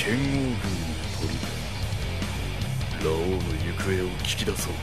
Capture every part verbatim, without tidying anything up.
剣王軍の砦、ラオウの行方を聞き出そう。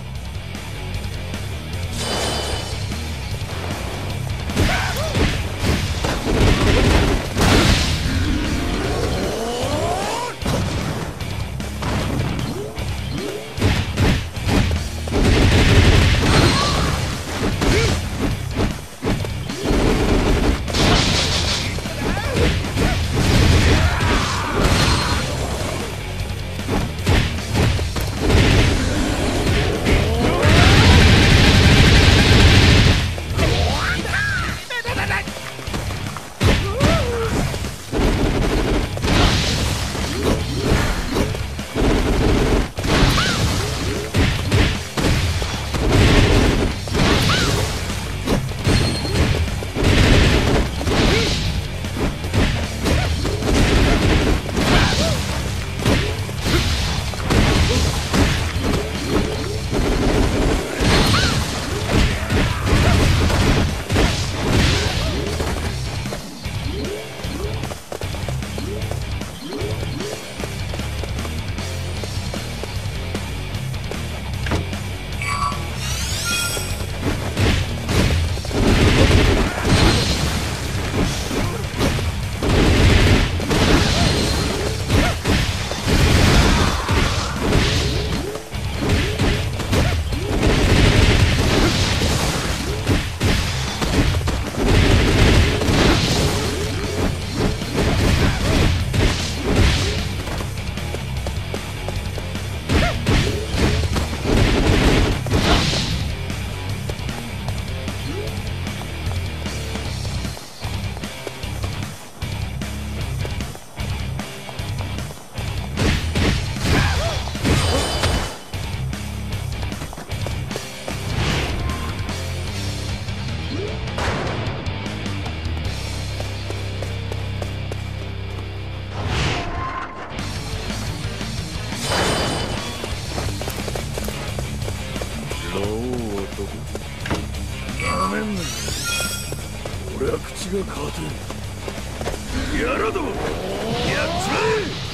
なめんなよ。俺は口が変わってる。やらどもやっちまえ。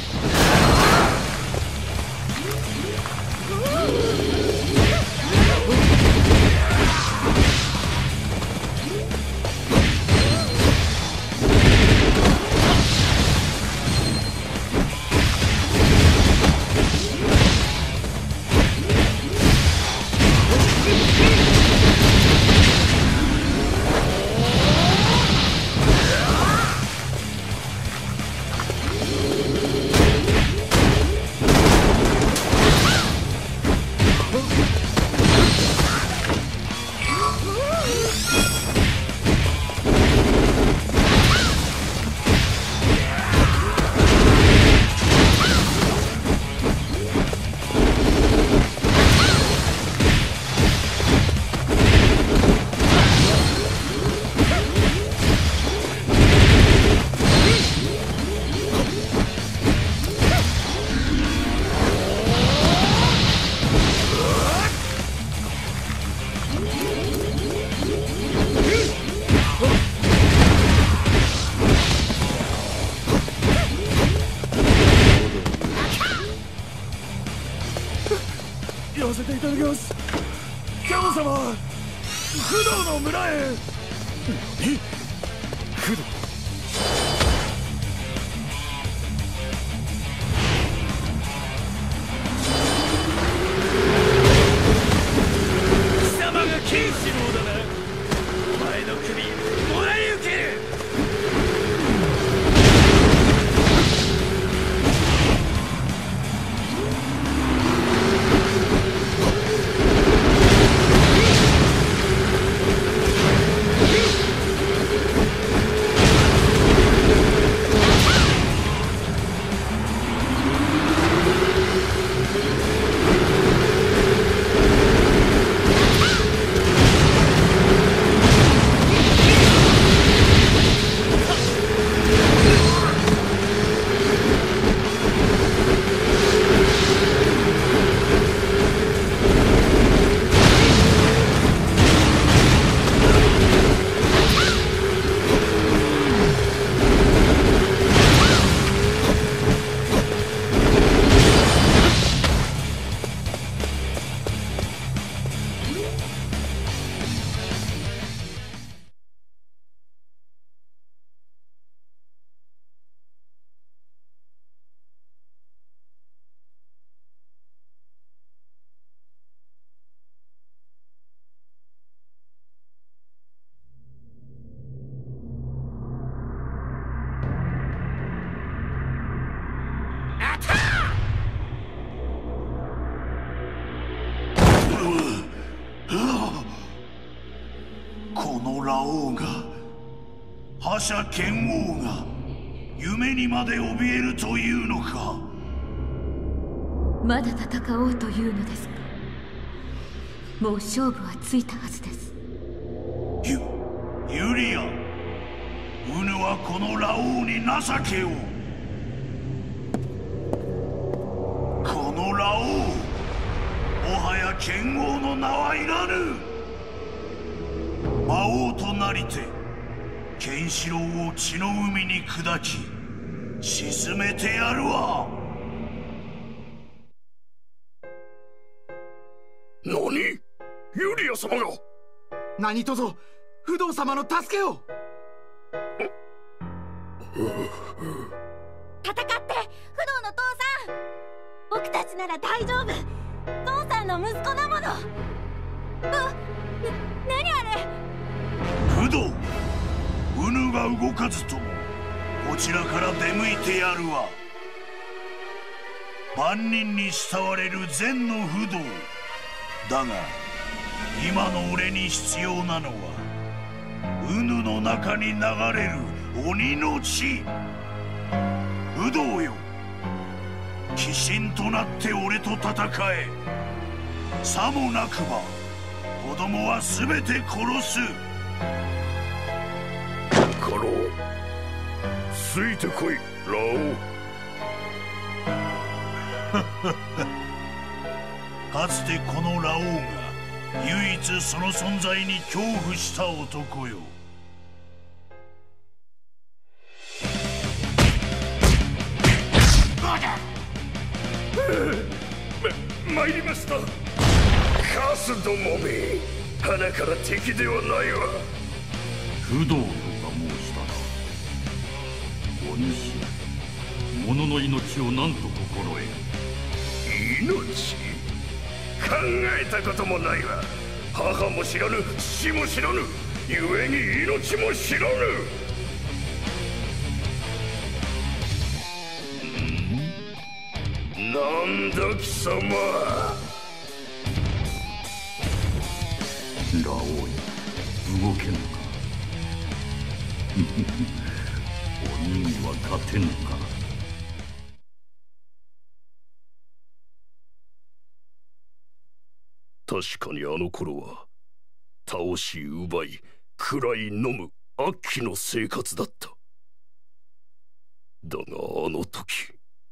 やらせていただきます。キャノ様、不動の村へ。何？不動？貴様がケンシロウだな。お前の首もらい受ける。 のラオウが、覇者剣王が夢にまで怯えるというのか。 まだ戦おうというのですか。もう勝負はついたはずです。 ユユリア、ウヌはこのラオウに情けを。このラオウ、もはや剣王の名はいらぬ。魔王となりてケンシロウを血の海に砕き沈めてやるわ。 何、ユリア様が。 何とぞ不動様の助けを。 戦って、不動の父さん。僕たちなら大丈夫。父さんの息子なもの。う、な、何あれ。 不動、ウヌが動かずともこちらから出向いてやるわ。万人に慕われる善の不動だが、今の俺に必要なのはウヌの中に流れる鬼の血。不動よ、鬼神となって俺と戦え。さもなくば子供は全て殺す。 カロウ、ついてこい、ラオウ。 かつてこのラオウが唯一その存在に恐怖した男よ。 ま、参りました。カスどもめ、鼻から敵ではないわ。 不動とか申したら、お主、者の命を何と心得る。 命？考えたこともないわ。母も知らぬ、父も知らぬ、故に命も知らぬ。なんだ貴様。 ラオウよ、動けぬか。鬼には勝てぬか。 確かにあの頃は倒し奪い食らい飲む悪鬼の生活だった。だがあの時、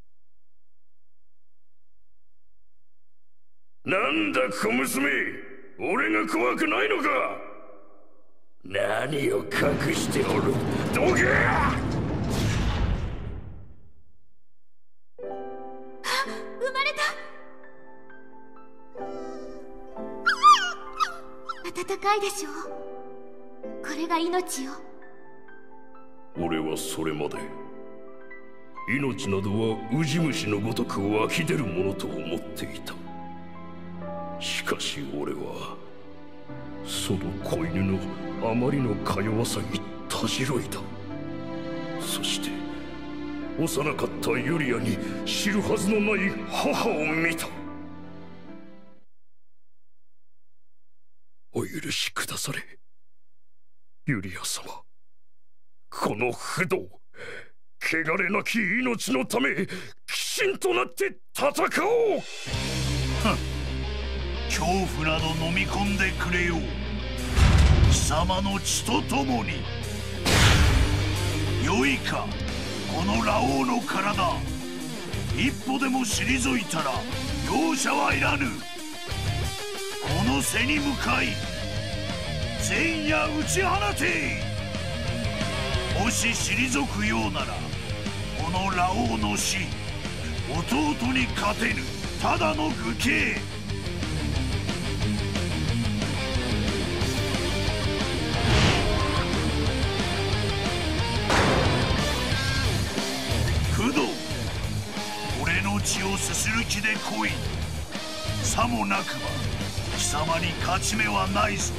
なんだ小娘、俺が怖くないのか。何を隠しておる、どけ。 生まれた。温かいでしょう。これが命よ。 俺はそれまで命などはウジ虫のごとく湧き出るものと思っていた。しかし俺はその子犬のあまりのか弱さにたじろいだ。そして幼かったユリアに知るはずのない母を見た。お許しくだされ、ユリア様。この不動、汚れなき命のため鬼神となって戦おう。 恐怖など飲み込んでくれよう。貴様の血とともに。よいか、このラオウの体、一歩でも退いたら容赦はいらぬ。この背に向かい前夜打ち放て。もし退くようならこのラオウの死、弟に勝てぬただの愚形。不動、俺の血をすする気で来い。さもなくば貴様に勝ち目はないぞ。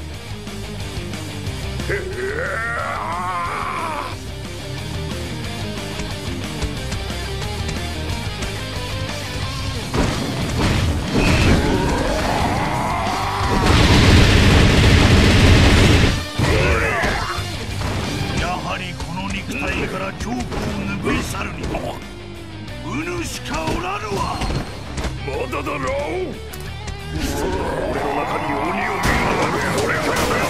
から恐怖を拭い去るにはウヌしかおらぬわ。 まだだラオウ。そんな俺の中に鬼を見るのはこれからだ。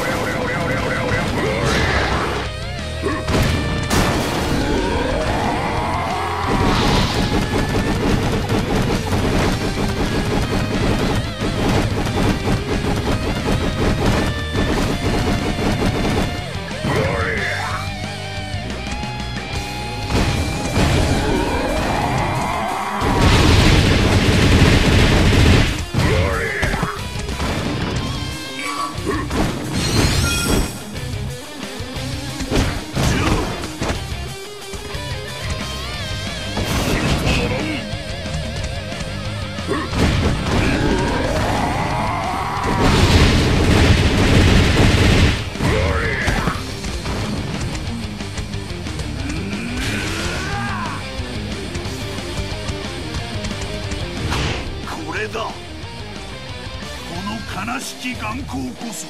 悲しき眼光こそ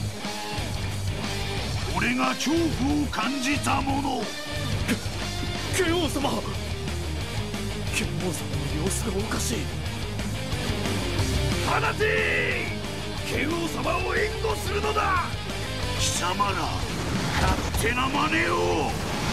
俺が恐怖を感じたもの。 剣王様、剣王様の様子がおかしい。 放て！剣王様を援護するのだ。貴様ら勝手な真似を。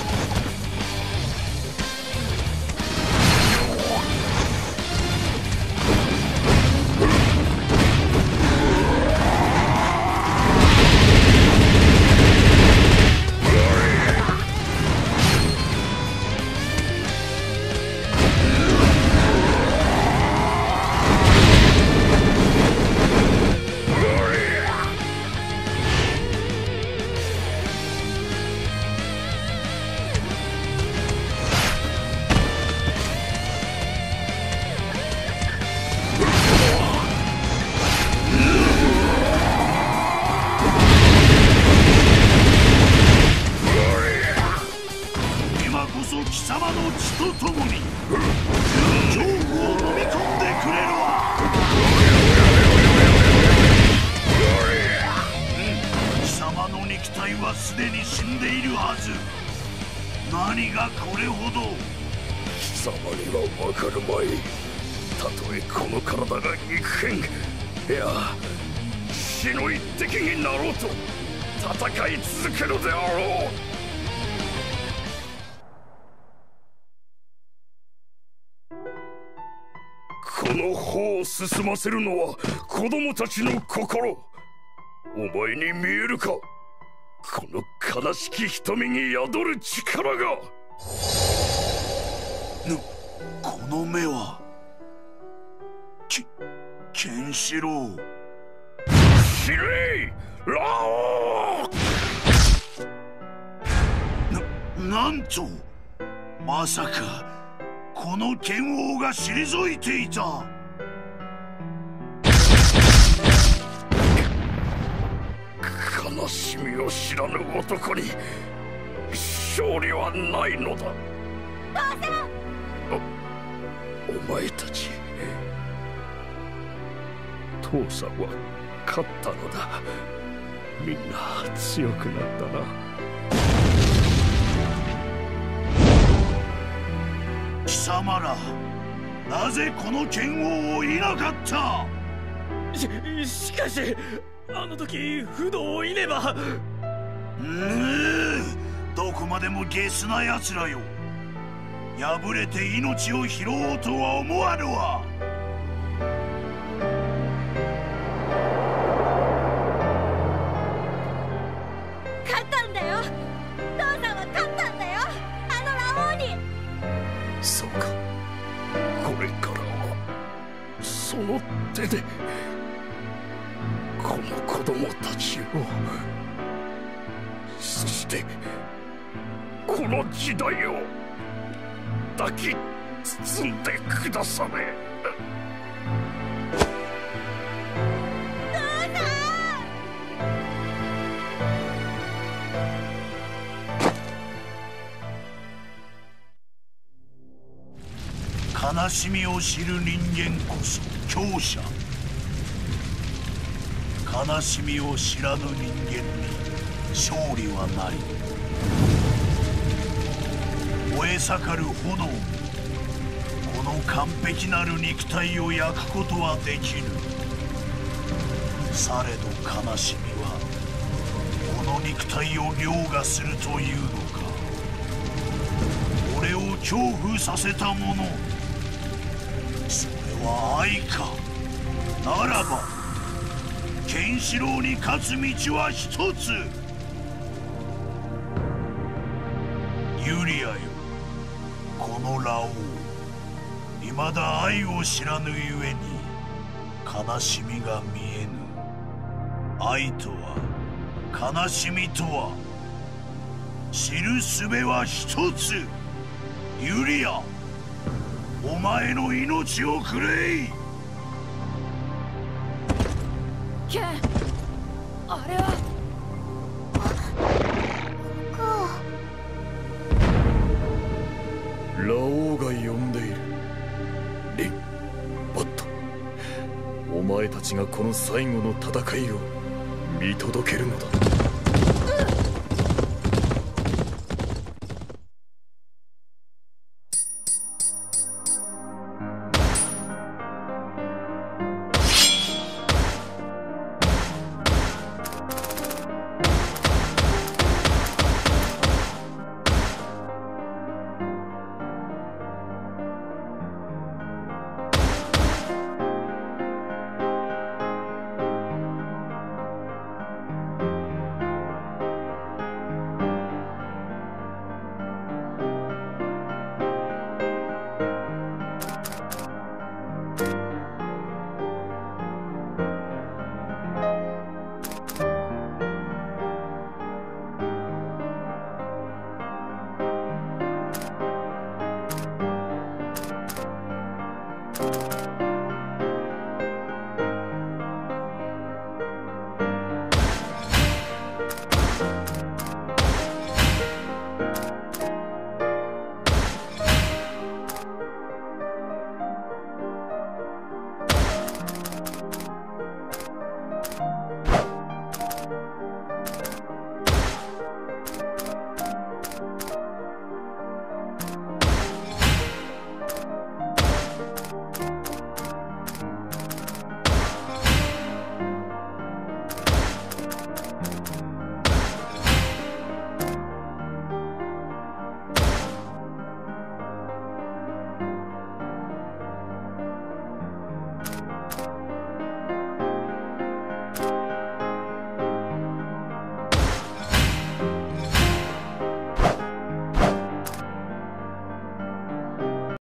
すでに死んでいるはず。何がこれほど。 貴様には分かるまい。たとえこの体が肉片、いや死の一滴になろうと戦い続けるであろう。この歩を進ませるのは子供たちの心。お前に見えるか、この悲しき瞳に宿る力が。 ぬ、この目はき、ケンシロウ。 死ねラオウ。な、なんとまさかこの剣王が退いていた。 悲しみを知らぬ男に勝利はないのだ。 父さん、 お、お前たち父さんは勝ったのだ。みんな強くなったな。 貴様らなぜこの剣王をいなかった。 し、しかしあの時不動をいねば。 ぬどこまでもゲスな奴らよ。敗れて命を拾おうとは思わぬわ。 勝ったんだよ。父さんは勝ったんだよ、あのラオウに。 そうか、これからはその手でこの子供たちを、そしてこの時代を抱き包んでくだされ。 悲しみを知る人間こそ強者。悲しみを知らぬ人間に勝利はない。 燃え盛る炎、この完璧なる肉体を焼くことはできる。されど悲しみはこの肉体を凌駕するというのか。俺を恐怖させたもの、それは愛か。ならばケンシロウに勝つ道は一つ。ユリアよ、このラオウ、未だ愛を知らぬゆえに悲しみが見えぬ。愛とは悲しみとは知る術は一つ。ユリア、お前の命をくれい。 ケン、あれはラオウが呼んでいる。リン、バット、お前たちがこの最後の戦いを見届けるのだ。